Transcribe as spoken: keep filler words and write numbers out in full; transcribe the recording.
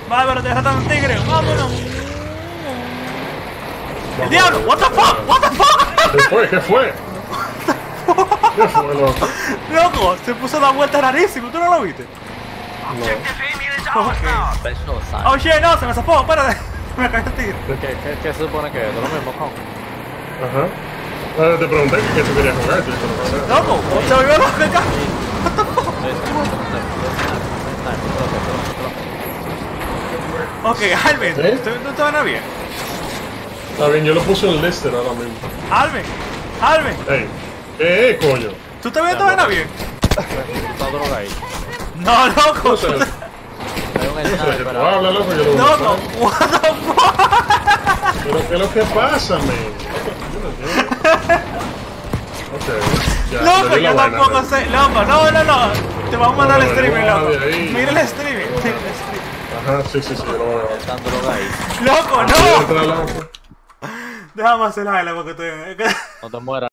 Va, pero te deja un tigre. Vámonos. ¡El diablo! What the fuck? What the fuck? ¿Qué fue? ¿Qué fue? ¿Qué fue, loco? Loco, se puso a dar vueltas rarísimo. ¿Tú no lo viste? No. Okay. Oh shit, no, se me zafó. Espérate. Me cayó el tigre. ¿Qué, qué, qué se supone que es? ¿De lo mismo, con? Ajá. Ahora te pregunté que qué tú querías jugar, tío. Loco, se volvió loco acá. Ok, Alvin, ¿Eh? ¿tú no te van bien? Está bien, yo lo puse en Lister ahora mismo. Alvin, Alvin, Ey, ¿qué, coño? ¿tú te ves te van bien? Está droga ahí. No, loco. No sé. Hay un No sé, sniper, que tú pero... hablas, loco, yo lo Loco, what the fuck? Pero ¿qué es lo que pasa, man? Yo no entiendo. Ok, ya, Loco, le di la yo vaina, tampoco man. sé. Loco, no, no, no. Te vamos a mandar No, el no, streaming, no, loco. de ahí. Mira el streaming. Mira el streaming. Ajá, sí, sí, sí, yo lo voy a ver. Están droga ahí. Loco, Yo voy a no. entrar, loco. Déjame hacer la porque estoy. No te mueras.